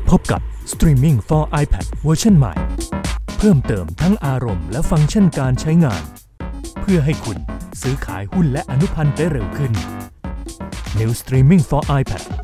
พบกับ Streaming for iPad เวอร์ชันใหม่เพิ่มเติมทั้งอารมณ์และฟังก์ชันการใช้งานเพื่อให้คุณซื้อขายหุ้นและอนุพันธ์ได้เร็วขึ้น New Streaming for iPad